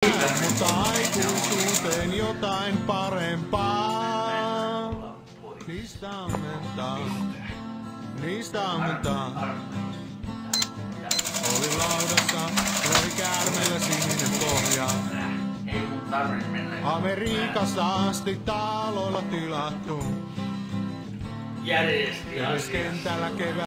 mutta aikuisuuteen jotain parempaa. Niistä ammentaa. Oli laudassa, oli käärmeellä sininen pohja. Amerikasta asti taloilla tilattu. Järjeskentällä keväällä.